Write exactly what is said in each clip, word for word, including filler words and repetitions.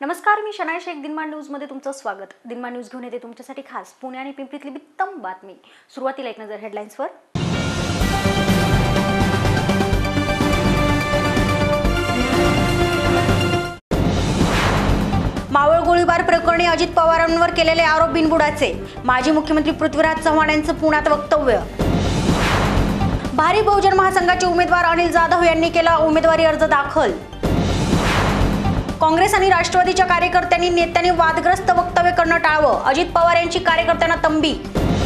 नमस्कार, मी शनाय शेख. दिनमान न्यूजमध्ये तुमचं स्वागत. दिनमान न्यूज घेऊन येते तुमच्यासाठी खास पुणे आणि पिंपरीतली बित्तम बातमी. सुरुवातीला एक नजर हेडलाईन्सवर. मावळ गोळीबार प्रकरणी अजित पवारांवर केलेले आरोप बिनबुडाचे. माजी मुख्यमंत्री पृथ्वीराज चव्हाण यांचं पुण्यात वक्तव्य. भारी बहुजन महासंघाचे उमेदवार अनिल जाधव यांनी केला उमेदवारी अर्ज दाखल. काँग्रेस आणि राष्ट्रवादीच्या कार्यकर्त्यांनी नेत्यांनी वादग्रस्त वक्तव्य करणं टाळावं. अजित पवार यांची कार्यकर्त्यांना तंबी.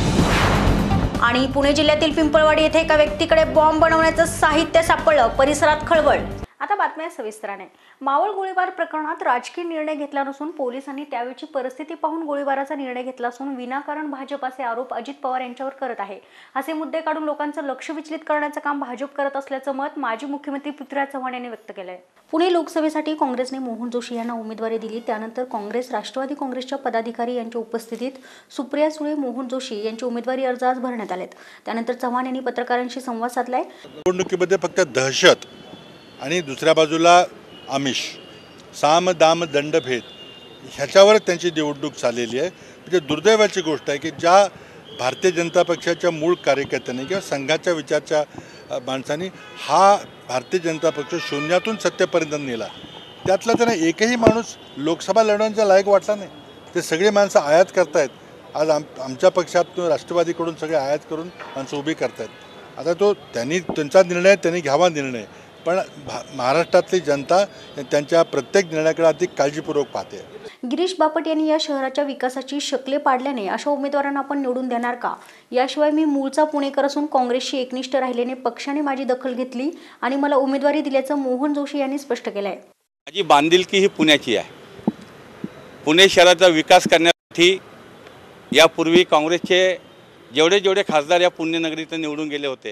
आणि पुणे जिल्ह्यातील पिंपळवाडी येथे एका व्यक्तीकडे बॉम्ब बनवण्याचं साहित्य सापडलं. परिसरात खळबळ. आता बातम्या सविस्तराने. मावळ गोळीबार प्रकरणात राजकीय निर्णय घेतला नसून पोलिसांनी त्यावेळची परिस्थिती पाहून गोळीबाराचा निर्णय घेतला असून विनाकारण भाजप असे आरोप अजित पवार यांच्यावर करत आहे. असे मुद्दे काढून लोकांचं लक्ष विचलित करण्याचं काम भाजप करत असल्याचं मत माजी मुख्यमंत्री पृथ्वीराज चव्हाण यांनी व्यक्त केलंय. पुणे लोकसभेसाठी काँग्रेसने मोहन जोशी यांना उमेदवारी दिली. त्यानंतर काँग्रेस राष्ट्रवादी काँग्रेसच्या पदाधिकारी यांच्या उपस्थितीत सुप्रिया सुळे, मोहन जोशी यांची उमेदवारी अर्ज आज भरण्यात आलेत. त्यानंतर चव्हाण यांनी पत्रकारांशी संवाद साधलाय. निवडणुकीमध्ये फक्त दहशत आणि दुसऱ्या बाजूला आमिष, साम दाम दंडभेद ह्याच्यावर त्यांची निवडणूक चाललेली आहे. म्हणजे दुर्दैवाची गोष्ट आहे की ज्या भारतीय जनता पक्षाच्या मूळ कार्यकर्त्यांनी किंवा संघाच्या विचारच्या माणसांनी हा भारतीय जनता पक्ष शून्यातून सत्तेपर्यंत नेला, त्यातला त्यांना एकही माणूस लोकसभा लढवण्याचा लायक वाटला नाही. ते सगळे माणसं आयात करतायत. आज आम आमच्या पक्षातून राष्ट्रवादीकडून सगळे आयात करून माणसं उभी करतायत. आता तो त्यांनी त्यांचा निर्णय त्यांनी घ्यावा निर्णय, पण महाराष्ट्रातली जनता त्यांच्या प्रत्येक निर्णयाकडे अधिक काळजीपूर्वक पाहते. गिरीश बापट यांनी या शहराच्या विकासाची शकले पाडल्याने अशा उमेदवारांना आपण निवडून देणार का? याशिवाय मी मूळचा पुणेकर असून काँग्रेसशी एकनिष्ठ राहिल्याने पक्षाने माझी दखल घेतली आणि मला उमेदवारी दिल्याचं मोहन जोशी यांनी स्पष्ट केलं आहे. माझी बांधिलकी ही पुण्याची आहे. पुणे शहराचा विकास करण्यासाठी यापूर्वी काँग्रेसचे जेवढे जेवढे खासदार या पुण्यनगरीतून निवडून गेले होते,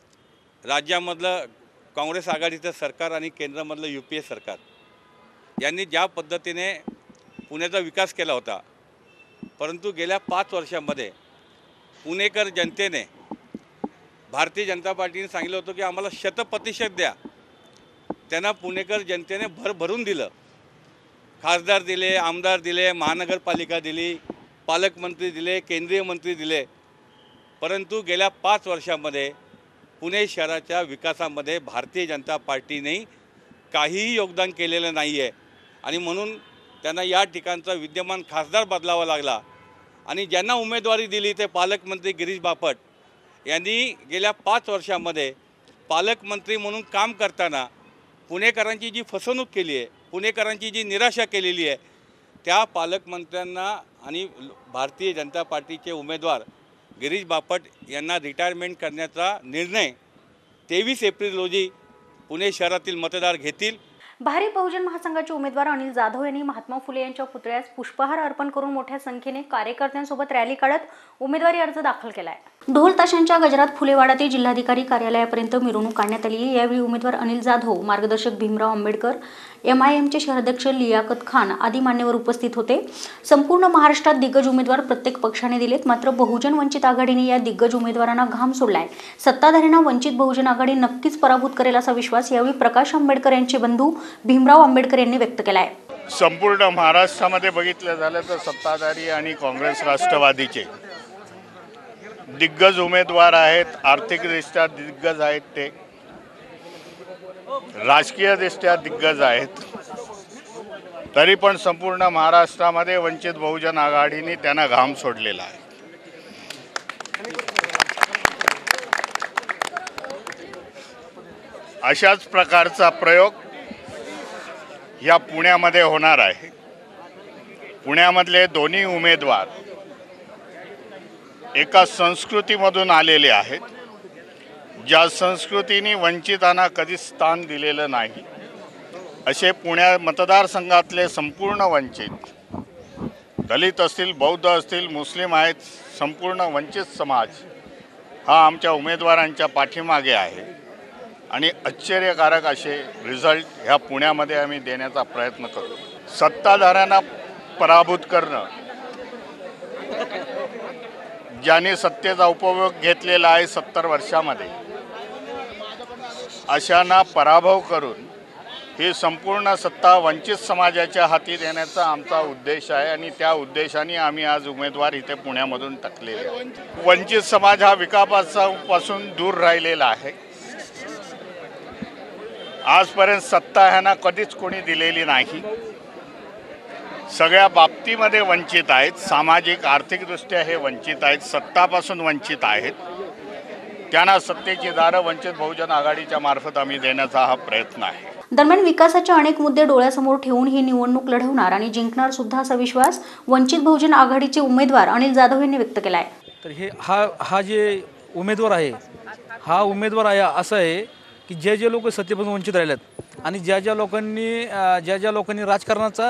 राज्यामधलं काँग्रेस आघाडीचं सरकार आणि केंद्रामधलं यू पी ए सरकार यांनी ज्या पद्धतीने पुण्याचा विकास केला होता, परंतु गेल्या पाच वर्षांमध्ये पुणेकर जनतेने भारतीय जनता पार्टीने सांगितलं होतं की आम्हाला शतप्रतिशत द्या. त्यांना पुणेकर जनतेने भरभरून दिलं. खासदार दिले, आमदार दिले, महानगरपालिका दिली, पालकमंत्री दिले, केंद्रीय मंत्री दिले, परंतु गेल्या पाच वर्षांमध्ये पुणे शहराच्या विकासामध्ये भारतीय जनता पार्टीने काहीही योगदान केलेलं नाही आहे. आणि म्हणून त्यांना या ठिकाणचा विद्यमान खासदार बदलावा लागला. आणि ज्यांना उमेदवारी दिली ते पालकमंत्री गिरीश बापट यांनी गेल्या पाच वर्षांमध्ये पालकमंत्री म्हणून काम करताना पुणेकरांची जी फसवणूक केली आहे, पुणेकरांची जी निराशा केलेली आहे, त्या पालकमंत्र्यांना आणि भारतीय जनता पार्टीचे उमेदवार गिरीश बापट यांना रिटायरमेंट करण्याचा निर्णय तेवीस एप्रिल रोजी पुणे शहरातील मतदार घेतील. भारी बहुजन महासंघाचे उमेदवार अनिल जाधव यांनी महात्मा फुले यांच्या पुतळ्यास पुष्पहार अर्पण करून मोठ्या संख्येने कार्यकर्त्यांसोबत रॅली काढत उमेदवारी अर्ज दाखल केलाय. ढोल ताशांच्या गजरात फुलेवाडा ते जिल्हाधिकारी कार्यालयापर्यंत मिरवणूक काढण्यात आली. यावेळी उमेदवार अनिल जाधव, मार्गदर्शक भीमराव आंबेडकर, एम आय एमचे शहराध्यक्ष लियाकत खान आदी मान्यवर उपस्थित होते. संपूर्ण महाराष्ट्रात दिग्गज उमेदवार प्रत्येक पक्षाने दिलेत, मात्र बहुजन वंचित आघाडीने या दिग्गज उमेदवारांना घाम सोडलाय. सत्ताधाऱ्यांना वंचित बहुजन आघाडी नक्कीच पराभूत करेल असा विश्वास यावेळी प्रकाश आंबेडकर यांचे बंधू भीमराव आंबेडकर यांनी व्यक्त केलाय. संपूर्ण महाराष्ट्रामध्ये बघितलं झालं तर सत्ताधारी आणि काँग्रेस राष्ट्रवादीचे दिग्गज उमेदवार आहेत. आर्थिकदृष्ट्या दिग्गज आहेत, ते राजकीयदृष्ट्या दिग्गज आहेत. तरी पण संपूर्ण महाराष्ट्रामध्ये वंचित बहुजन आघाडीने त्यांना घाम सोडलेला आहे. अशाच प्रकारचा प्रयोग या पुण्यामध्ये होणार आहे. पुण्यामधले दोन्ही उमेदवार एका संस्कृतीमधून आलेले आहेत, ज्या संस्कृतीने वंचितांना कधी स्थान दिलेलं नाही. असे पुण्या मतदारसंघातले संपूर्ण वंचित, दलित असतील, बौद्ध असतील, मुस्लिम आहेत, संपूर्ण वंचित समाज हा आमच्या उमेदवारांच्या पाठीमागे आहे. आणि आश्चर्यकारक असे रिझल्ट ह्या पुण्यामध्ये आम्ही देण्याचा प्रयत्न करू. सत्ताधाऱ्यांना पराभूत करणं, ज्याने सत्तेचा उपभोग घेतलेला आहे सत्तर वर्षामध्ये, अशांना पराभव करून ही संपूर्ण सत्ता वंचित समाजाच्या हाती देण्याचा आमचा उद्देश आहे आणि त्या उद्देशाने आम्ही आज उमेदवार इथे पुण्यामधून टाकलेले आहेत। वंचित समाज हा विकासापासून दूर राहिलेला आहे। आजपर्यंत सत्ता ह्यांना कधीच कोणी दिलेली नाही। सगळ्या बाबतीमध्ये वंचित आहेत। सामाजिक आर्थिकदृष्ट्या हे वंचित आहेत, सत्तापासून वंचित आहेत। त्यांना सत्तेची दारं वंचित बहुजन आघाडीच्या मार्फत आम्ही देण्याचा हा प्रयत्न आहे। दरम्यान विकासाचे अनेक मुद्दे डोळ्यासमोर ठेवून ही निवडणूक लढवणार आणि जिंकणार सुद्धा असा विश्वास वंचित बहुजन आघाडीचे उमेदवार अनिल जाधव यांनी व्यक्त केला आहे। तर हे हा हा जे उमेदवार आहे हा उमेदवार आहे असं आहे की जे जे लोक सत्तेपासून वंचित राहिलेत आणि ज्या ज्या लोकांनी ज्या ज्या लोकांनी राजकारणाचा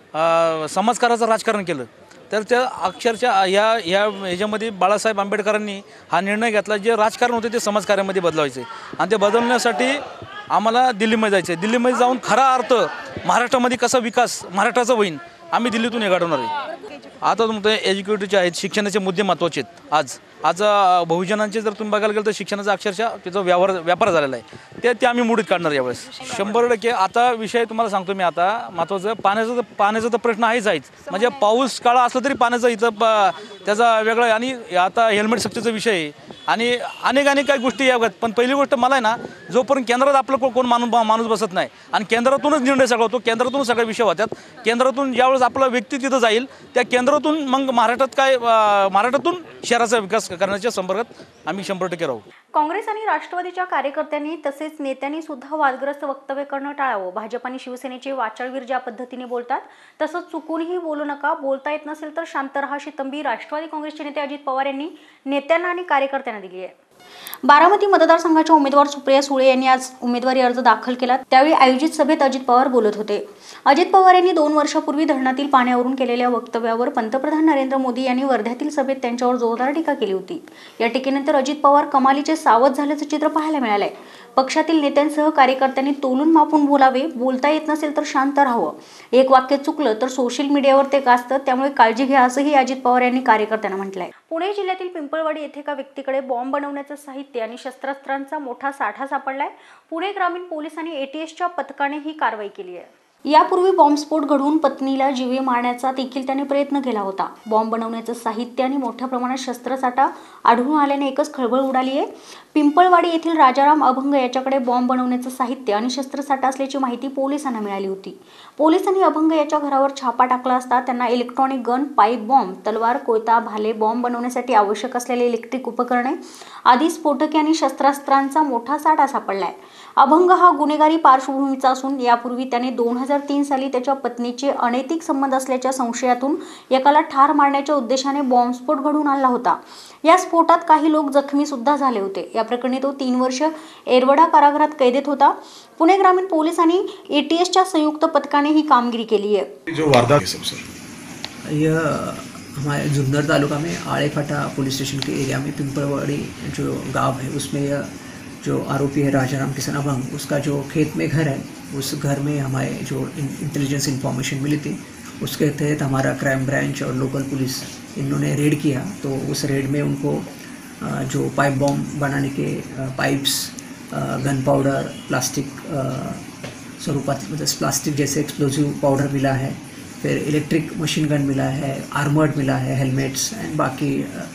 समाजकाराचं राजकारण केलं तर त्या अक्षरशः या या ह्याच्यामध्ये बाळासाहेब आंबेडकरांनी हा निर्णय घेतला जे राजकारण होते ते समाजकार्यामध्ये बदलावायचे आणि ते बदलण्यासाठी आम्हाला दिल्लीमध्ये जायचं आहे। दिल्लीमध्ये जाऊन खरा अर्थ महाराष्ट्रामध्ये कसा विकास महाराष्ट्राचा होईल आम्ही दिल्लीतून हे घडवणार आहे। आता तुमचं एज्युकेटिव्हचे आहेत, शिक्षणाचे मुद्दे महत्त्वाचे आहेत। आज आज बहुजनांचे जर तुम्ही बघायला गेलं तर शिक्षणाचा अक्षरशः त्याचा व्यवहार व्यापार झालेला आहे ते ते आम्ही मोडीत काढणार यावेळेस शंभर टक्के। आता विषय तुम्हाला सांगतो मी आता महत्त्वाचं पाण्याचा तर पाण्याचा तर प्रश्न आहेच आहेच म्हणजे पाऊस काळा असला तरी पाण्याचा इथं त्याचा वेगळा आणि आता हेल्मेट सक्तीचा विषय आहे आणि अनेक अनेक काही गोष्टी याव्यात। पण पहिली गोष्ट मला आहे ना जोपर्यंत केंद्रात आपलं कोण माणूस माणूस बसत नाही आणि केंद्रातूनच निर्णय सगळा होतो, केंद्रातून सगळे विषय होतात। केंद्रातून ज्यावेळेस आपला व्यक्ती तिथं जाईल त्या केंद्रातून मग महाराष्ट्रात काय महाराष्ट्रातून शहराचा विकास करण्याच्या संपर्कात आम्ही शंभर टक्के राहू। काँग्रेस आणि राष्ट्रवादीच्या कार्यकर्त्यांनी तसेच नेत्यांनी सुद्धा वादग्रस्त वक्तव्य करणं टाळावं। भाजप आणि शिवसेनेचे वाचाळवीर ज्या पद्धतीने बोलतात तसंच चुकूनही बोलू नका, बोलता येत नसेल तर शांत राहा अशी तंबी राष्ट्रवादी काँग्रेसचे नेते अजित पवार यांनी नेत्यांना आणि कार्यकर्त्यांना दिली आहे। बारामती मतदारसंघाच्या उमेदवार सुप्रिया सुळे यांनी आज उमेदवारी अर्ज दाखल केला। त्यावेळी आयोजित सभेत अजित पवार बोलत होते। अजित पवार यांनी दोन वर्षापूर्वी धरणातील पाण्यावरून केलेल्या वक्तव्यावर पंतप्रधान नरेंद्र मोदी यांनी वर्ध्यातील सभेत त्यांच्यावर जोरदार टीका केली होती। या टीकेनंतर अजित पवार कमालीचे सावध झाल्याचं चित्र पाहायला मिळालंय। पक्षातील नेत्यांसह कार्यकर्त्यांनी तोलून मापून बोलावे, बोलता येत नसेल तर शांत राहावं, एक वाक्य चुकलं तर सोशल मीडियावर ते गाजतं, त्यामुळे काळजी घ्या असंही अजित पवार यांनी कार्यकर्त्यांना म्हटलंय। पुणे जिल्ह्यातील पिंपळवाडी येथे एका व्यक्तीकडे बॉम्ब बनवण्याचं साहित्य आणि शस्त्रास्त्रांचा मोठा साठा सापडलाय। पुणे ग्रामीण पोलिसांनी एटीएसच्या पथकाने ही कारवाई केली आहे। यापूर्वी बॉम्बस्फोट घडवून पत्नीला जीवे मारण्याचा देखील त्याने प्रयत्न केला होता। बॉम्ब बनवण्याचं साहित्य आणि मोठ्या प्रमाणात शस्त्रसाठा आढळून आल्याने एकच खळबळ उडाली आहे। पिंपळवाडी येथील राजाराम अभंग याच्याकडे बॉम्ब बनवण्याचं साहित्य आणि शस्त्रसाठा असल्याची माहिती पोलिसांना मिळाली होती। पोलिसांनी अभंग याच्या घरावर छापा टाकला असता त्यांना इलेक्ट्रॉनिक गन, पाईप बॉम्ब, तलवार, कोयता, भाले, बॉम्ब बनवण्यासाठी आवश्यक असलेले इलेक्ट्रिक उपकरणे आदी स्फोटके आणि शस्त्रास्त्रांचा मोठा साठा सापडलाय। अभंग हा गुन्हेगारी पार्श्वभूमीचा असून यापूर्वी त्याने दोन हजार तीन साली त्याच्या पत्नीचे अनैतिक संबंध असल्याच्या संशयातून एकाला ठार मारण्याच्या उद्देशाने बॉम्बस्फोट घडवून आणला होता। या स्फोटात काही लोक जखमी सुद्धा झाले होते। या प्रकरणी तो तीन वर्ष एरवडा कारागृहात कैदेत होता। पुणे ग्रामीण पोलिसांनी एटीएसच्या संयुक्त पथकाने ही कामगिरी केली है। जो वारदात सबसे यह हमारे जुन्नर तालुका में आड़ेफाटा पुलिस स्टेशन के एरिया में पिंपळवाड़ी जो गांव है उसमें यह जो आरोपी है राजाराम किशन अभंग, उसका जो खेत में घर है उस घर में हमारे जो इंटेलिजेंस इंफॉर्मेशन मिली थी उसके तहत हमारा क्राइम ब्रांच और लोकल पुलिस इन्होंने रेड किया। तो उस रेड में उनको जो पाइप बॉम्ब बनाने के पाइप्स, गन पाउडर, प्लास्टिक स्वरूपात मतलब प्लास्टिक जैसे एक्सप्लोजिव पाउडर मिला है, फिर इलेक्ट्रिक मशीन गन मिला है, आर्मर्ड मिला है, हेलमेट्स एंड बाकी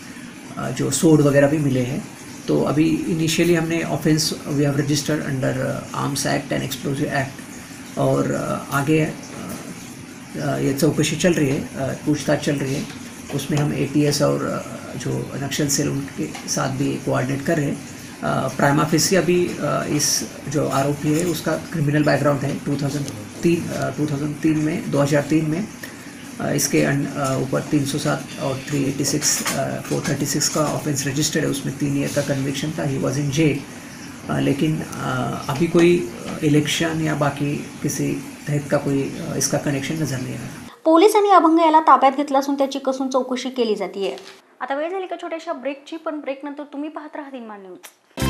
जो सोड वगैरह भी मिले हैं। तो अभी इनिशियली हमने offense we have registered under Arms Act and explosive act और आगे ये चौकसी चल रही है, पूछताछ चल रही है। उसमें हम एटीएस और जो नक्सल सेल उनके साथ भी कोऑर्डिनेट कर रहे हैं। प्राइमा फेसी अभी इस जो आरोपी है उसका क्रिमिनल बैकग्राउंड है टू थाउजेंड तीन टू थाउजेंड तीन में दो हज़ार तीन में इसके ऊपर तीन सौ सात और तीन सौ छियासी फोर थर्टी सिक्स का ऑफेंस रजिस्टर्ड है। उसमें तीन ईयर का कन्विक्शन था। He was in jail. लेकिन अभी कोई इलेक्शन या बाकी किसी तहत का कोई इसका कनेक्शन नजर नहीं आ रहा। पोलिसांनी अभंग याला ताब्यात घेतला असून त्याची कसून चौकशी केली जाते। आता वेळ झाली का छोट्याशा ब्रेकची, पण ब्रेक नंतर तुम्ही पाहत राहा दिनमान न्यूज।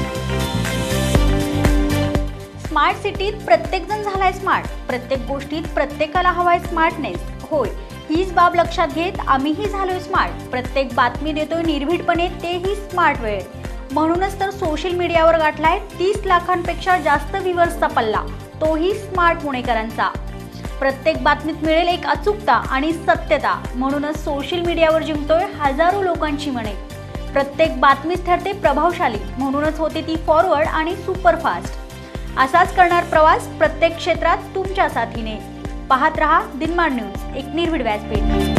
स्मार्ट सिटीत प्रत्येक जण झालाय स्मार्ट, प्रत्येक गोष्टीत प्रत्येकाला हवाय स्मार्टनेस। होय, हीच बाब लक्षात घेत आम्हीही झालोय स्मार्ट। प्रत्येक बातमी देतोय निर्भीडपणे, तेही स्मार्ट वेळेत। म्हणूनच तर सोशल मीडियावर गाठलाय तीस लाखांपेक्षा जास्त व्ह्यूअर्सचा पल्ला। तोही स्मार्ट पुणेकरांचा। प्रत्येक बातमीत मिळेल एक अचूकता आणि सत्यता, म्हणूनच सोशल मीडियावर जिंकतोय हजारो लोकांची मने। प्रत्येक बातमीच ठरते प्रभावशाली, म्हणूनच होते ती फॉरवर्ड आणि सुपरफास्ट। असाच करणार प्रवास प्रत्येक क्षेत्रात तुमच्या साथीने। पाहत रहा दिनमान न्यूज, एक निर्भीड व्यासपीठ।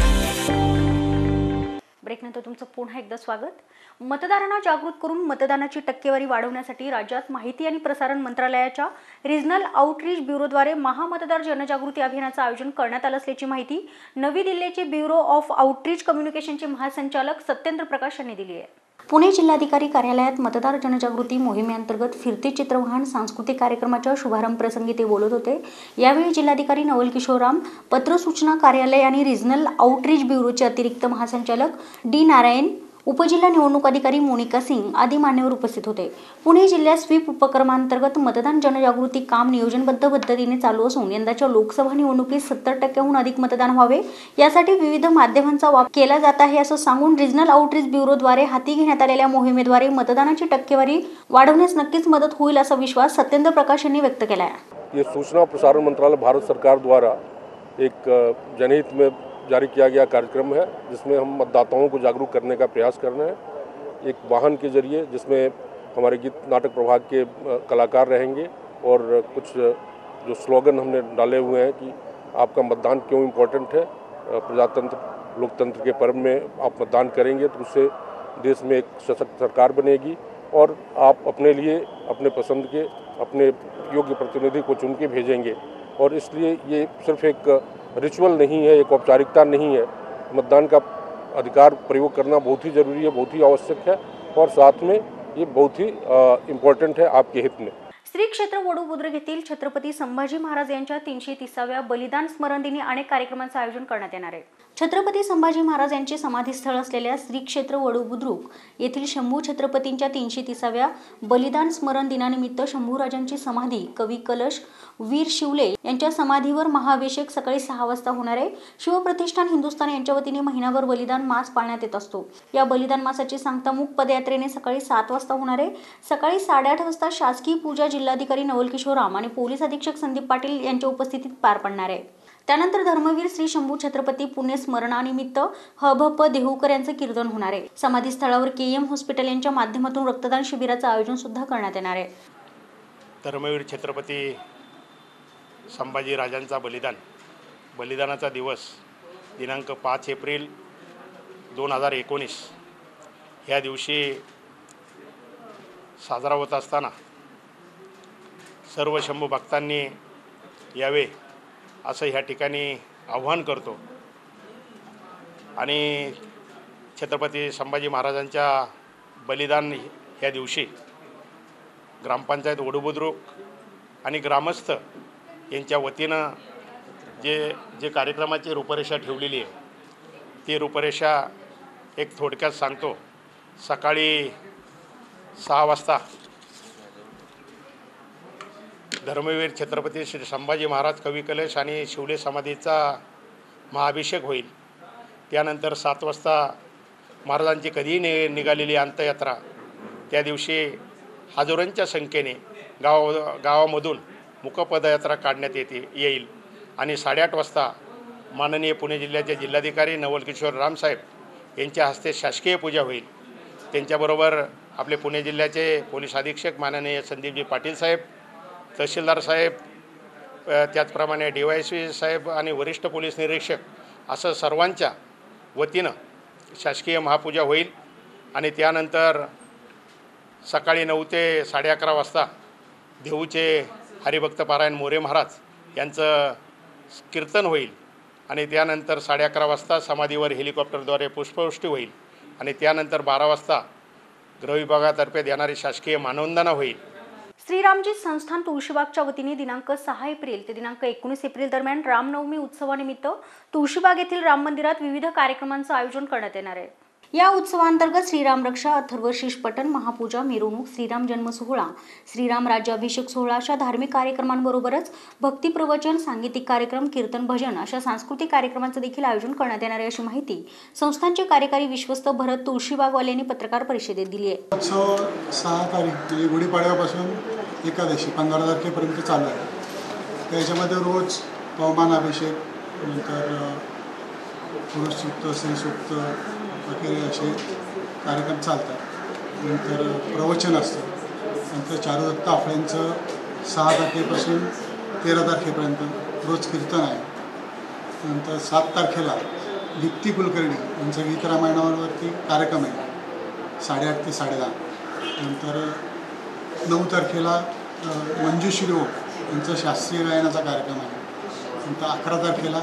ब्रेकनंतर तुमचं पुन्हा एकदा स्वागत। मतदारांना जागृत करून मतदानाची टक्केवारी वाढवण्यासाठी राज्यात माहिती आणि प्रसारण मंत्रालयाच्या रिजनल आउटरीच ब्युरोद्वारे महामतदार जनजागृती अभियानाचं आयोजन करण्यात आलं असल्याची माहिती नवी दिल्लीचे ब्युरो ऑफ आउटरीच कम्युनिकेशनचे महासंचालक सत्येंद्र प्रकाश यांनी दिली आहे। पुणे जिल्हाधिकारी कार्यालयात मतदार जनजागृती मोहिमेअंतर्गत फिरते चित्रवाहन सांस्कृतिक कार्यक्रमाच्या शुभारंभ प्रसंगी ते बोलत होते। यावेळी जिल्हाधिकारी नवल किशोर राम, पत्र सूचना कार्यालय आणि रिजनल आउटरीच ब्युरोचे अतिरिक्त महासंचालक डी नारायण, उपजिल्हा निवडणूक अधिकारी मोनिका सिंग आदी मान्यवर उपस्थित होते। पुणे जिल्ह्यात स्वीप उपक्रमांतर्गत मतदान जनजागृती काम नियोजनबद्ध पद्धतीने चालू असून यंदाच्या लोकसभा निवडणुकीत सत्तर टक्क्याहून अधिक मतदान व्हावे यासाठी विविध माध्यमांचा वापर केला जात आहे असं सांगून रिजनल आउटरीच ब्युरोद्वारे हाती घेण्यात आलेल्या मोहिमेद्वारे मतदानाची टक्केवारी वाढवण्यास नक्कीच मदत होईल असा विश्वास सत्येंद्र प्रकाश यांनी व्यक्त केला आहे। ये सूचना प्रसारण मंत्रालय भारत सरकार द्वारा एक जनहित में जारी किया गया कार्यक्रम है, जिसमें हम मतदाताओं को जागरूक करने का प्रयास कर रहे हैं। एक वाहन के जरिए जिसमें हमारे गीत नाटक प्रभाग के कलाकार रहेंगे और कुछ जो स्लोगन हमने डाले हुए हैं कि आपका मतदान क्यों इम्पोर्टेंट है, प्रजातंत्र लोकतंत्र के पर्व में आप मतदान करेंगे तो उससे देश में एक सशक्त सरकार बनेगी और आप अपने लिए अपने पसंद के अपने योग्य प्रतिनिधि को चुन के भेजेंगे। और इसलिए ये सिर्फ एक रिचुअल नहीं है, एक औपचारिकता नहीं है। मतदान का अधिकार प्रयोग करना बहुत ही ज़रूरी है, बहुत ही आवश्यक है और साथ में ये बहुत ही इम्पॉर्टंट है आपके हित में। श्री क्षेत्र वडूबुद्रुक येथील छत्रपती संभाजी महाराज यांच्या तीनशे तिसाव्या बलिदान स्मरण दिनी अनेक कार्यक्रमांचं आयोजन करण्यात येणार आहे। छत्रपती संभाजी महाराज यांचे समाधीस्थळ असलेल्या श्री क्षेत्र वडूबुद्रुक येथील शंभू छत्रपतींच्या तीनशे तिसाव्या बलिदान स्मरण दिनानिमित्त शंभूराजांची समाधी, कवी कलश, वीर शिवले यांच्या समाधीवर महाअभिषेक सकाळी सहा वाजता होणार आहे। शिवप्रतिष्ठान हिंदुस्थान यांच्या वतीने महिनाभर बलिदान मास पाळण्यात येत असतो। या बलिदान मासाची सांगता मूक पदयात्रेने सकाळी सात वाजता होणार आहे। सकाळी साडेआठ वाजता शासकीय पूजा जिल्हाधिकारी नवल किशोर राम आणि पोलीस अधीक्षक संदीप पाटील यांच्या उपस्थितीत पार पडणार आहे। त्यानंतर धर्मवीर श्री शंभू छत्रपती पुण्य स्मरणानिमित्त हभप देहूकर यांचे कीर्तन होणार आहे। समाधी स्थळावर के एम हॉस्पिटल यांच्या माध्यमातून रक्तदान शिबिराचं आयोजन सुद्धा करण्यात येणार आहे। धर्मवीर छत्रपती संभाजी राजांचा बलिदान बलिदानाचा दिवस दिनांक पाच एप्रिल दोन हजार एकोणीस ह्या दिवशी साजरा होत असताना सर्व शंभू भक्तांनी यावे असं ह्या ठिकाणी आव्हान करतो आणि छत्रपती संभाजी महाराजांच्या बलिदान ह्या दिवशी ग्रामपंचायत वडूबुद्रुक आणि ग्रामस्थ यांच्या वतीनं जे जे कार्यक्रमाची रूपरेषा ठेवलेली आहे ती रूपरेषा एक थोडक्यात सांगतो। सकाळी सहा वाजता धर्मवीर छत्रपती श्री संभाजी महाराज कवी कलश आणि शिवले समाधीचा महाअभिषेक होईल। त्यानंतर सात वाजता महाराजांची कधीही नि निघालेली अंत्ययात्रा त्या दिवशी हजारोंच्या संख्येने गाव गावामधून मुकपदयात्रा काढण्यात येते येईल आणि साडेआठ वाजता माननीय पुणे जिल्ह्याचे जिल्हाधिकारी नवल किशोर रामसाहेब यांच्या हस्ते शासकीय पूजा होईल। त्यांच्याबरोबर आपले पुणे जिल्ह्याचे पोलीस अधीक्षक माननीय संदीपजी पाटील साहेब, तहसीलदार साहेब, त्याचप्रमाणे डी वाय एस पी साहेब आणि वरिष्ठ पोलीस निरीक्षक असं सर्वांच्या वतीनं शासकीय महापूजा होईल आणि त्यानंतर सकाळी नऊ ते साडे अकरा वाजता देहूचे हरिभक्त पारायण मोरे महाराज यांचं कीर्तन होईल आणि त्यानंतर साडे अकरा वाजता समाधीवर हेलिकॉप्टरद्वारे पुष्पवृष्टी होईल आणि त्यानंतर बारा वाजता गृहविभागातर्फे देणारी शासकीय मानवंदना होईल। श्रीरामजी संस्थान तुळशीबागच्या वतीने दिनांक सहा एप्रिल ते दिनांक एकोणीस एप्रिल दरम्यान रामनवमी उत्सवानिमित्त तुळशीबाग येथील राम मंदिरात विविध कार्यक्रमांचं आयोजन करण्यात येणार आहे। या उत्सवांतर्गत श्रीराम रक्षा, अथर्व शीष पठण, महापूजा, मिरवणूक, श्रीराम जन्म सोहळा, श्रीराम राज्याभिषेक सोहळा अशा धार्मिक कार्यक्रमांबरोबरच भक्ती प्रवचन, सांगीतिक कार्यक्रम, कीर्तन, भजन अशा सांस्कृतिक कार्यक्रमांचं देखील आयोजन करण्यात येणार आहे अशी माहिती संस्थानचे कार्यकारी विश्वस्त भरत तुळशीबागवाले यांनी पत्रकार परिषदेत दिली आहे। उत्सव सहा तारीख गुढीपाडव्यापासून एकादशी पंधरा तारखेपर्यंत चालू आहे। त्याच्यामध्ये रोज पवमानाभिषेक, नंतर पुरुषसूक्त, स्त्रीसूक्त वगैरे असे कार्यक्रम चालतात. नंतर प्रवचन असतं. नंतर चारुदत्त आपल्यांचं सहा तारखेपासून तेरा तारखेपर्यंत रोज कीर्तन आहे. नंतर सात तारखेला दीप्ती कुलकर्णी यांचा गीत रामायणावरती कार्यक्रम आहे साडेआठ ते साडेदहा. नंतर नऊ तारखेला मंजुश्री ओक यांचा शास्त्रीय गायनाचा कार्यक्रम आहे. नंतर अकरा तारखेला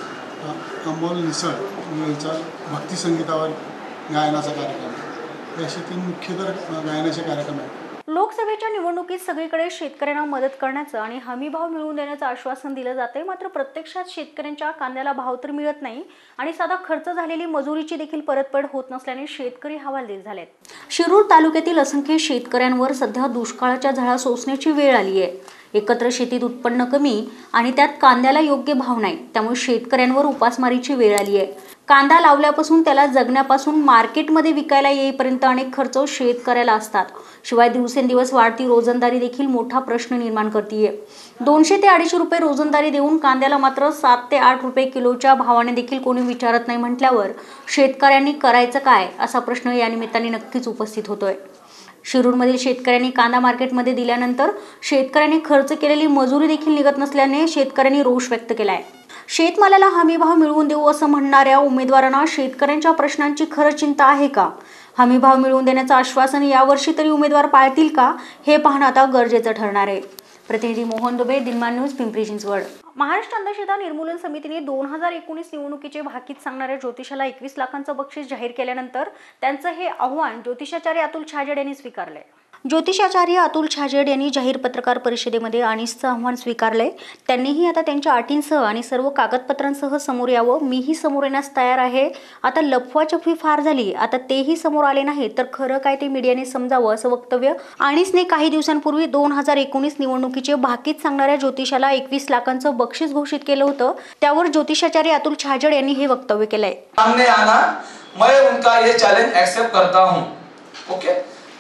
अमोल निसळ यांचा भक्तिसंगीतावर गायनाचा कार्यक्रम आहे. हे असे तीन मुख्य तर गायनाचे कार्यक्रम आहेत. लोकसभेच्या निवडणुकीत सगळीकडे शेतकऱ्यांना मदत करण्याचं आणि हमीभाव मिळवून देण्याचं आश्वासन दिलं जाते, मात्र प्रत्यक्षात शेतकऱ्यांच्या कांद्याला भाव तर मिळत नाही आणि साधा खर्च झालेली मजुरीची देखील परतफेड होत नसल्याने शेतकरी हवालदिल झालेत. शिरूर तालुक्यातील असंख्य शेतकऱ्यांवर सध्या दुष्काळाच्या झळा सोसण्याची वेळ आली आहे. एकत्र शेतीत उत्पन्न कमी आणि त्यात कांद्याला योग्य भाव नाही, त्यामुळे शेतकऱ्यांवर उपासमारीची वेळ आली आहे. कांदा लावल्यापासून त्याला जगण्यापासून मार्केटमध्ये विकायला येईपर्यंत अनेक खर्च शेतकऱ्याला असतात. शिवाय दिवसेंदिवस वाढती रोजंदारी देखील मोठा प्रश्न निर्माण करतीये. दोनशे ते अडीचशे रुपये रोजंदारी देऊन कांद्याला मात्र सात ते आठ रुपये किलोच्या भावाने देखील कोणी विचारत नाही म्हटल्यावर शेतकऱ्यांनी करायचं काय असा प्रश्न या निमित्ताने नक्कीच उपस्थित होतोय. शिरूरमधील शेतकऱ्यांनी कांदा मार्केटमध्ये दिल्यानंतर शेतकऱ्यांनी खर्च केलेली मजुरी देखील निघत नसल्याने शेतकऱ्यांनी रोष व्यक्त केलाय. शेतमालाला हमीभाव मिळवून देऊ असं म्हणणाऱ्या उमेदवारांना शेतकऱ्यांच्या प्रश्नांची खरं चिंता आहे का? हमीभाव मिळवून देण्याचं आश्वासन यावर्षी तरी उमेदवार पाळतील का, हे पाहणं आता गरजेचं ठरणार आहे. प्रतिनिधी मोहन दुबे, दिनमान न्यूज, पिंपरी चिंचवड. महाराष्ट्र अंधश्रद्धा निर्मूलन समितीने दोन हजार एकोणीस निवडणुकीचे भाकीत सांगणाऱ्या ज्योतिषाला एकवीस लाखांचं बक्षीस जाहीर केल्यानंतर त्यांचं हे आव्हान ज्योतिषाचार्य अतुल छाजेड यांनी स्वीकारले. ज्योतिषाचार्य अतुल छाजेड यांनी जाहीर पत्रकार परिषदेमध्ये अनिसचं आव्हान स्वीकारलंय. त्यांनीही आता त्यांच्या अटींसह आणि सर्व कागदपत्रांसह समोर यावं. मीही समोर येण्यास तयार आहे. आता लफवाछफवी फार झाली, आता तेही समोर आले नाही तर खरं काय ते मीडियाने समजावं असं वक्तव्य अनिसने काही दिवसांपूर्वी दोन हजार एकोणीस निवडणुकीचे भाकीत सांगणाऱ्या ज्योतिषाला एकवीस लाखांचं बक्षीस घोषित केलं होतं. त्यावर ज्योतिषाचार्य अतुल छाजेड यांनी हे वक्तव्य केलंय. सामने आना, मैं उनका ये चैलेंज एक्सेप्ट करता हूं. ओके,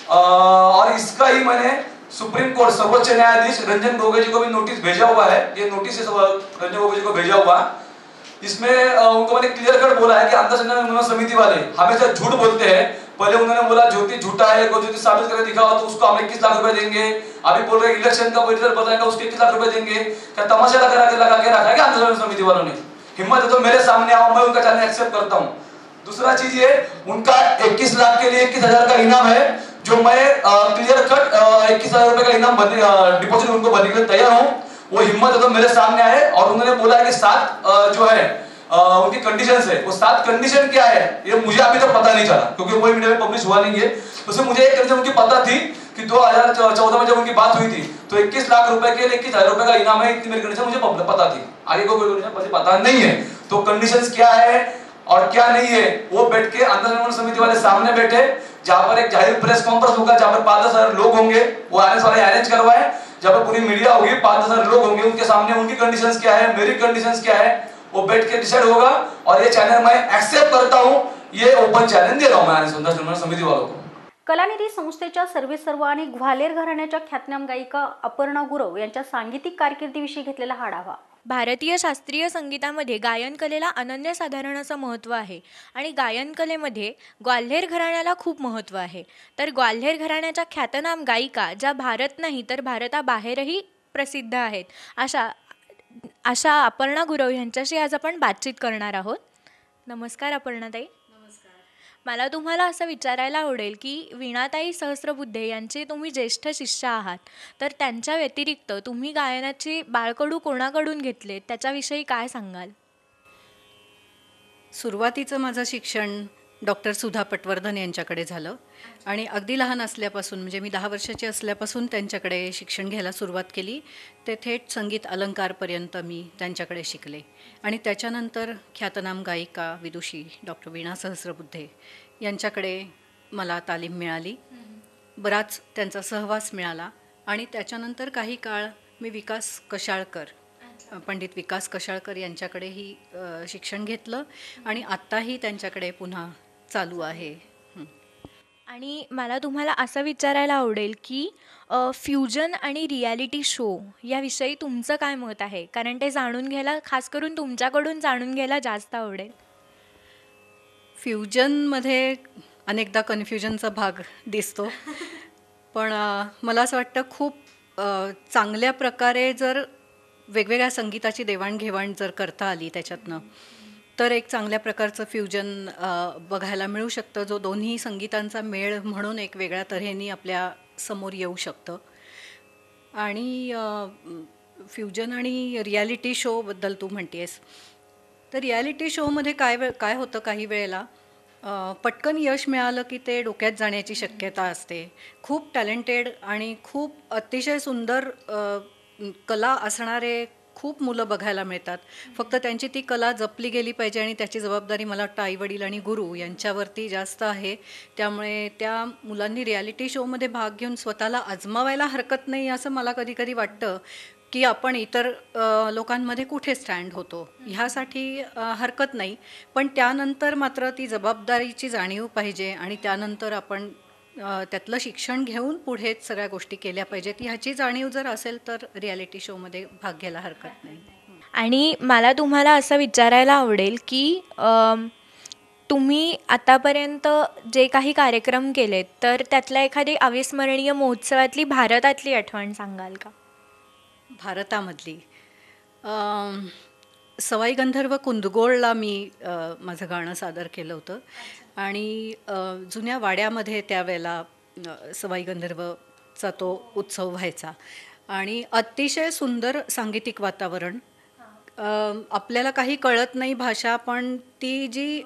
और इसका ही मैंने सुप्रीम कोर्ट सर्वोच्च न्यायाधीश रंजन गोगोई जी को भी नोटिस भेजा हुआ है. ये नोटिस रंजन गोगोई जी को भेजा हुआ. इसमें उनको मैंने क्लियर कट बोला है कि अंधश्रद्धा निर्मूलन समिति वाले हमेशा झूठ बोलते हैं. पहले उन्होंने बोला ज्योतिष झूठा है, को ज्योतिष साबित करके दिखाओ तो उसको हम इक्कीस लाख रुपए देंगे. अभी बोल रहे इलेक्शन का रिजल्ट बताएगा उसके इक्कीस लाख रुपए देंगे. क्या तमाशा लगा के लगा के रखा है क्या अंधश्रद्धा समिति वालों ने? हिम्मत है तो मेरे सामने आओ, मैं उनका चैलेंज एक्सेप्ट करता हूँ. दूसरा चीज ये, उनका इक्कीस लाख के लिए इक्कीस हजार का इनाम है जो मैं क्लियर कट इक्कीस हजार रुपए का इनाम डिपॉजिट उनको भरने के लिए तैयार हूँ. वो हिम्मत है तो मेरे सामने आए. और उन्होंने बोला है कि सात जो है उनकी कंडीशंस है, वो सात कंडीशन क्या है ये मुझे अभी तक पता नहीं चला क्योंकि वो मीडिया में पब्लिश हुआ नहीं है. तो मुझे एक कंडीशन उनकी पता थी कि दो हजार चौदह में जब उनकी बात हुई थी तो इक्कीस लाख रुपए के लिए इक्कीस हजार रुपए का इनाम है. इतनी मेरी कंडीशन मुझे पता थी. आगे को कोई कंडीशन मुझे पता नहीं है. तो कंडीशंस क्या है और क्या नहीं है वो बैठ के अंधश्रद्धा निर्मूलन समिति वाले सामने बैठे, जहां पर एक जाहिर प्रेस कॉन्फ्रेंस होगा जहां पर पांच दस हजार लोग होंगे, वो आने वाले अरेंज करवाए. जहां पर पूरी मीडिया होगी, पांच दस हजार लोग होंगे, उनके सामने उनकी कंडीशंस क्या है, मेरी कंडीशंस क्या है, वो बैठ के डिसाइड होगा. और ये चैनल मैं एक्सेप्ट करता हूं, ये ओपन चैलेंज दे रहा हूं मैं अंधश्रद्धा निर्मूलन समिति वालों को. कलानिधी संस्थेच्या सर्वेसर्वा आणि ग्वाल्हेर घराण्याच्या ख्यातनाम गायिका अपर्णा गुरव यांच्या सांगीतिक कारकिर्दीविषयी घेतलेला हा आढावा. भारतीय शास्त्रीय संगीतामध्ये गायनकलेला अनन्यसाधारण असं महत्त्व आहे आणि गायनकलेमध्ये ग्वाल्हेर घराण्याला खूप महत्त्व आहे. तर ग्वाल्हेर घराण्याच्या ख्यातनाम गायिका ज्या भारत नाही तर भारताबाहेरही प्रसिद्ध आहेत अशा अशा अपर्णा गुरव यांच्याशी आज आपण बातचीत करणार आहोत. नमस्कार अपर्णाताई. नमस्कार. मला तुम्हाला असं विचारायला आवडेल की वीणाताई सहस्रबुद्धे यांचे तुम्ही ज्येष्ठ शिष्य आहात, तर त्यांच्या व्यतिरिक्त तुम्ही गायनाची बाळकडू कोणाकडून घेतले त्याच्याविषयी काय सांगाल? सुरुवातीचं माझं शिक्षण डॉक्टर सुधा पटवर्धन यांच्याकडे झालं आणि अगदी लहान असल्यापासून म्हणजे मी दहा वर्षाची असल्यापासून त्यांच्याकडे शिक्षण घ्यायला सुरुवात केली. ते थेट संगीत अलंकारपर्यंत मी त्यांच्याकडे शिकले आणि त्याच्यानंतर ख्यातनाम गायिका विदुषी डॉक्टर वीणा सहस्रबुद्धे यांच्याकडे मला तालीम मिळाली. बराच त्यांचा सहवास मिळाला आणि त्याच्यानंतर काही काळ मी विकास कशाळकर पंडित विकास कशाळकर यांच्याकडेही शिक्षण घेतलं आणि आत्ताही त्यांच्याकडे पुन्हा चालू आहे. आणि मला तुम्हाला असं विचारायला आवडेल की फ्युजन आणि रियालिटी शो याविषयी तुमचं काय मत आहे, कारण ते जाणून घ्यायला, खास करून तुमच्याकडून जाणून घ्यायला जास्त आवडेल. फ्युजनमध्ये अनेकदा कन्फ्युजनचा भाग दिसतो, पण मला असं वाटतं खूप चांगल्या प्रकारे जर वेगवेगळ्या संगीताची देवाणघेवाण जर करता आली त्याच्यातनं, तर एक चांगल्या प्रकारचं फ्युजन बघायला मिळू शकतं, जो दोन्ही संगीतांचा मेळ म्हणून एक वेगळ्या तऱ्हेने आपल्या समोर येऊ शकतं. आणि फ्युजन आणि रियालिटी शोबद्दल तू म्हणतेस, तर रियालिटी शोमध्ये काय वे काय होतं, काही वेळेला पटकन यश मिळालं की ते डोक्यात जाण्याची शक्यता असते. खूप टॅलेंटेड आणि खूप अतिशय सुंदर कला असणारे खूप मुलं बघायला मिळतात. फक्त त्यांची ती कला जपली गेली पाहिजे आणि त्याची जबाबदारी मला वाटतं आईवडील आणि गुरु यांच्यावरती जास्त आहे. त्यामुळे त्या मुलांनी रियालिटी शोमध्ये भाग घेऊन स्वतःला आजमावायला हरकत नाही, असं मला कधी कधी वाटतं की आपण इतर लोकांमध्ये कुठे स्टँड होतो ह्यासाठी हरकत नाही. पण त्यानंतर मात्र ती जबाबदारीची जाणीव पाहिजे आणि त्यानंतर आपण त्यातलं शिक्षण घेऊन पुढे सगळ्या गोष्टी केल्या पाहिजेत. ह्याची जाणीव जर असेल तर रियालिटी शोमध्ये भाग घ्यायला हरकत नाही. आणि मला तुम्हाला असं विचारायला आवडेल की तुम्ही आतापर्यंत जे काही कार्यक्रम केलेत, तर त्यातल्या एखादी अविस्मरणीय महोत्सवातली भारतातली आठवण सांगाल का? भारतामधली सवाई गंधर्व कुंदगोळला मी माझं गाणं सादर केलं होतं आणि जुन्या वाड्यामध्ये त्यावेळेला सवाई गंधर्वचा तो उत्सव व्हायचा आणि अतिशय सुंदर सांगीतिक वातावरण. आपल्याला काही कळत नाही भाषा, पण ती जी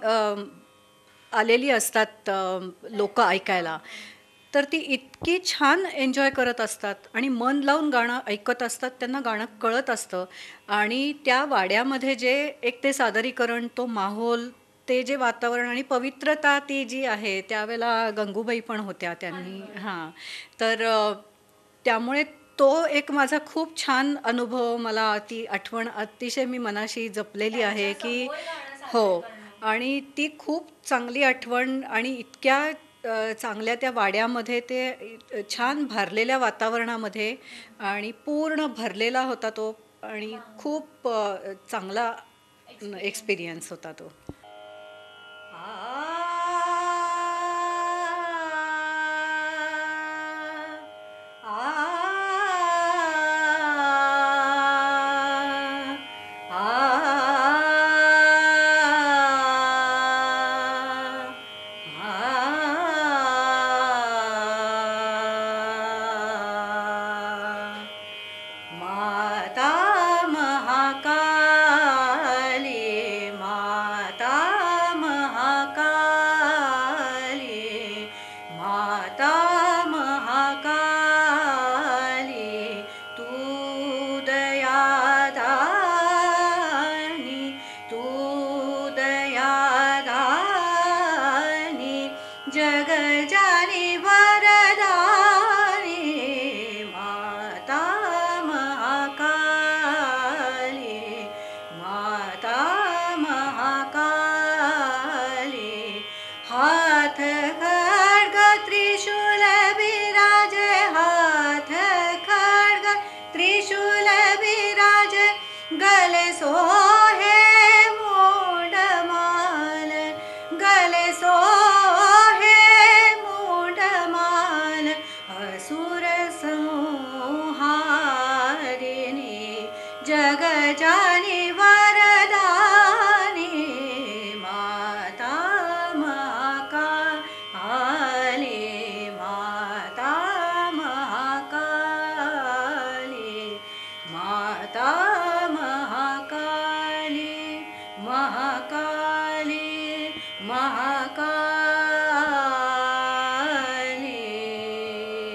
आलेली असतात लोक ऐकायला, तर ती इतकी छान एन्जॉय करत असतात आणि मन लावून गाणं ऐकत असतात, त्यांना गाणं कळत असतं. आणि त्या वाड्यामध्ये जे एक ते सादरीकरण, तो माहोल, ते जे वातावरण आणि पवित्रता ती जी आहे, त्यावेळेला गंगूबाई पण होत्या त्यांनी. हां, तर त्यामुळे तो एक माझा खूप छान अनुभव, मला ती आठवण अतिशय मी मनाशी जपलेली आहे की हो. आणि ती खूप चांगली आठवण आणि इतक्या चांगल्या त्या वाड्यामध्ये ते छान भरलेल्या वातावरणामध्ये आणि पूर्ण भरलेला होता तो आणि खूप चांगला एक्सपिरियन्स होता तो.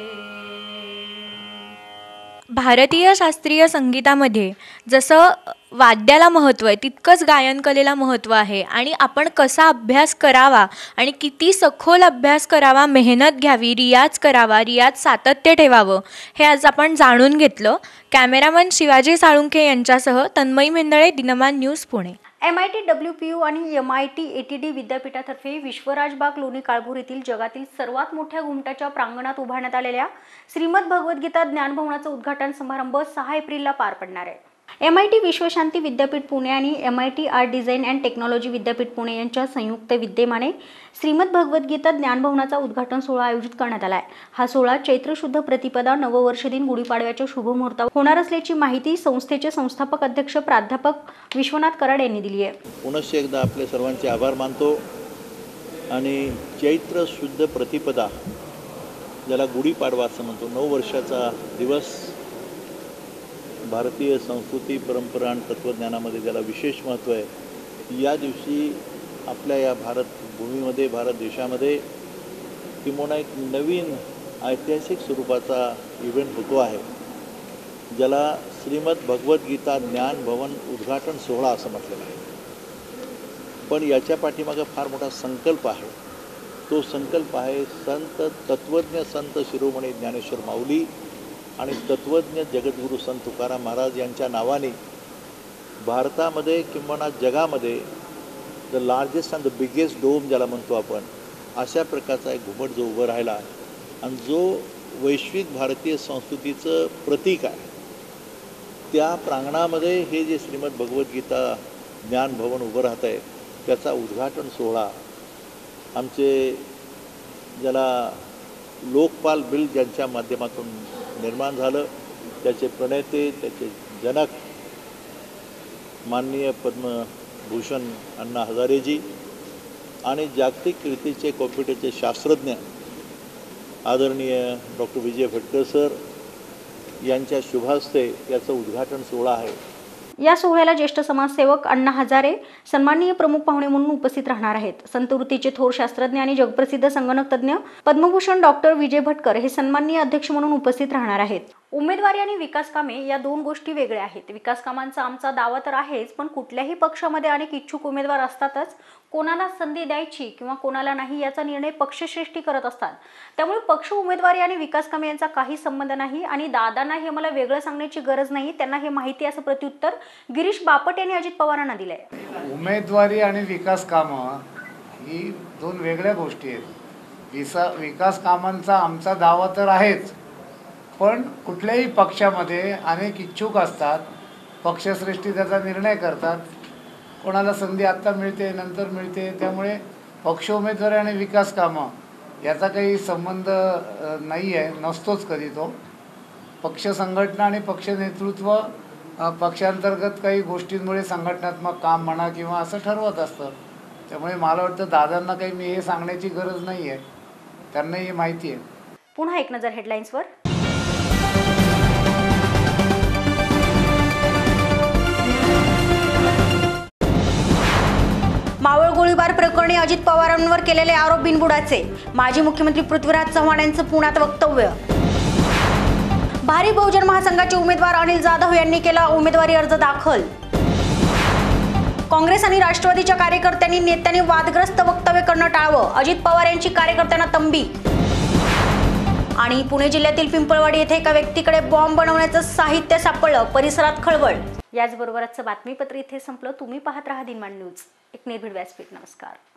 भारतीय शास्त्रीय संगीतामध्ये जसं वाद्याला महत्त्व आहे तितकंच गायन कलेला महत्त्व आहे आणि आपण कसा अभ्यास करावा आणि किती सखोल अभ्यास करावा, मेहनत घ्यावी, रियाज करावा, रियाज सातत्य ठेवावं हे आज आपण जाणून घेतलं. कॅमेरामन शिवाजी साळुंखे यांच्यासह Tanmayi Mendale, Dinman news, Pune. M I T, W P U आणि M I T A T D विद्यापीठातर्फे विश्वराजबाग लोणी काळभोर येथील जगातील सर्वात मोठ्या घुमटाच्या प्रांगणात उभारण्यात आलेल्या श्रीमद भगवद्गीता ज्ञानभवनाचा उद्घाटन समारंभ सहा एप्रिलला पार पडणार आहे. एम आय टी विश्वशांती विद्यापीठ पुणे आणि M I T art design and technology विद्यापीठ पुणे यांच्या संयुक्त विद्यमाने श्रीमद भगवद्गीता ज्ञानभवनाचा उद्घाटन सोहळा आयोजित करण्यात आला आहे. हा सोहळा चैत्र शुद्ध प्रतिपदा नववर्ष दिन गुढीपाडव्याच्या शुभमुहूर्तावर होणार असल्याची माहिती संस्थेचे संस्थापक अध्यक्ष प्राध्यापक विश्वनाथ कराड यांनी दिली आहे. पुनश्च एकदा आपले सर्वांचे आभार मानतो आणि चैत्र शुद्ध प्रतिपदा ज्याला गुढीपाडवा असं म्हणतो, नऊ वर्षाचा दिवस, भारतीय संस्कृती, परंपरा आणि तत्त्वज्ञानामध्ये ज्याला विशेष महत्त्व आहे, या दिवशी आपल्या या भारत भूमीमध्ये, भारत देशामध्ये किंवा एक नवीन ऐतिहासिक स्वरूपाचा इव्हेंट होतो आहे, ज्याला श्रीमद भगवद्गीता ज्ञान भवन उद्घाटन सोहळा असं म्हटलेलं आहे. पण याच्या पाठीमागं फार मोठा संकल्प आहे. तो संकल्प आहे संत तत्त्वज्ञ संत शिरोमणी ज्ञानेश्वर माऊली आणि तत्त्वज्ञ जगद्गुरू संत तुकाराम महाराज यांच्या नावाने भारतामध्ये किंवा जगामध्ये the largest and the biggest dome ज्याला म्हणतो आपण, अशा प्रकारचा एक घुमट जो उभं राहिला आहे आणि जो वैश्विक भारतीय संस्कृतीचं प्रतीक आहे, त्या प्रांगणामध्ये हे जे श्रीमद भगवद्गीता ज्ञान भवन उभं राहत आहे त्याचा उद्घाटन सोहळा आमचे ज्याला लोकपाल बिल ज्यांच्या माध्यमातून निर्माण झालं, त्याचे प्रणेते, त्याचे जनक माननीय पद्मभूषण अण्णा हजारेजी आणि जागतिक कीर्तीचे कॉम्प्युटरचे शास्त्रज्ञ आदरणीय डॉक्टर विजय भटकर सर यांच्या शुभहस्ते याचं उद्घाटन सोहळा आहे. या सोहळ्याला ज्येष्ठ समाजसेवक अण्णा हजारे सन्माननीय प्रमुख पाहुणे म्हणून उपस्थित राहणार आहेत. संत वृत्तीचे थोर शास्त्रज्ञ आणि जगप्रसिद्ध संगणक तज्ज्ञ पद्मभूषण डॉक्टर विजय भटकर हे सन्माननीय अध्यक्ष म्हणून उपस्थित राहणार आहेत. उमेदवारी आणि विकास कामे या दोन गोष्टी वेगळ्या आहेत. विकास कामांचा आमचा दावा तर आहेच, पण कुठल्याही पक्षामध्ये अनेक इच्छुक उमेदवार असतातच. कोणाला संधी द्यायची किंवा कोणाला नाही याचा निर्णय पक्षश्रेष्ठी करत असतात. त्यामुळे पक्ष, उमेदवारी आणि विकास कामे यांचा काही संबंध नाही आणि दादांना हे मला वेगळं सांगण्याची गरज नाही, त्यांना हे माहिती, असं प्रत्युत्तर गिरीश बापट यांनी अजित पवारांना दिलंय. उमेदवारी आणि विकास कामं ही दोन वेगळ्या गोष्टी आहेत. विसा विकास कामांचा आमचा दावा तर आहेच, पण कुठल्याही पक्षामध्ये अनेक इच्छुक असतात. पक्षश्रेष्ठी त्याचा निर्णय करतात. कोणाला संधी आत्ता मिळते, नंतर मिळते. त्यामुळे पक्ष, उमेदवारी आणि विकास कामं याचा काही संबंध नाही आहे, नसतोच कधी तो. पक्ष संघटना आणि पक्ष नेतृत्व पक्षांतर्गत काही गोष्टींमुळे संघटनात्मक काम म्हणा किंवा असं ठरवत असतं. त्यामुळे मला वाटतं दादांना काही मी हे सांगण्याची गरज नाही आहे, त्यांना ही माहिती आहे. पुन्हा एक नजर हेडलाईन्सवर. मावळ गोळीबार प्रकरणी अजित पवारांवर केलेले आरोप बिनबुडाचे. माजी मुख्यमंत्री पृथ्वीराज चव्हाण यांचं पुण्यात वक्तव्य. भारी बहुजन महासंघाचे उमेदवार अनिल जाधव यांनी केला उमेदवारी अर्ज दाखल. काँग्रेस आणि राष्ट्रवादीच्या कार्यकर्त्यांनी नेत्यांनी वादग्रस्त वक्तव्य करणं टाळावं, अजित पवार यांची कार्यकर्त्यांना तंबी. आणि पुणे जिल्ह्यातील पिंपळवाडी येथे एका व्यक्तीकडे बॉम्ब बनवण्याचं साहित्य सापडलं, परिसरात खळबळ. याचबरोबर आजचं बातमीपत्र इथे संपलं. तुम्ही पाहत राहा दिनमान न्यूज, एक निर्भीड व्यासपीठ. नमस्कार.